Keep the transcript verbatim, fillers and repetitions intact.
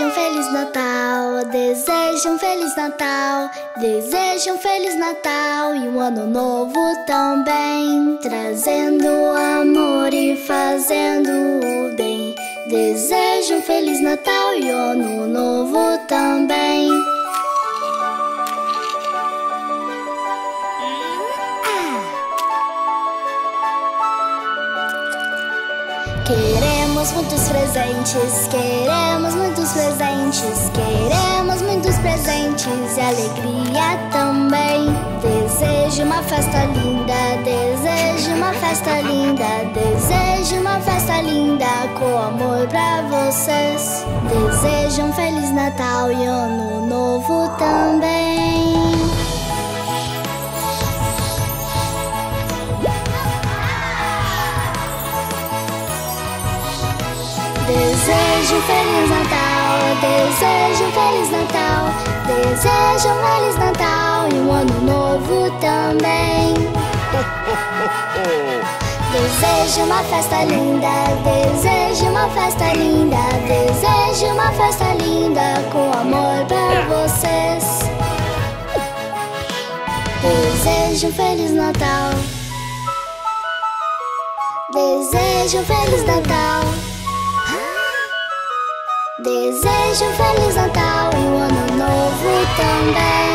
Desejo um Feliz Natal, desejo um Feliz Natal, desejo um Feliz Natal e um ano novo também, trazendo amor e fazendo o bem. Desejo um Feliz Natal e ano novo também. Queremos muitos presentes, queremos muitos presentes, queremos muitos presentes e alegria também. Desejo uma festa linda, desejo uma festa linda, desejo uma festa linda com amor pra vocês. Desejo um Feliz Natal e ano novo também. Desejo um Feliz Natal, desejo um Feliz Natal, desejo um Feliz Natal e um ano novo também. Desejo uma festa linda, desejo uma festa linda, desejo uma festa linda com amor pra vocês. Desejo um Feliz Natal, desejo um Feliz Natal, desejo um Feliz Natal e um ano novo também.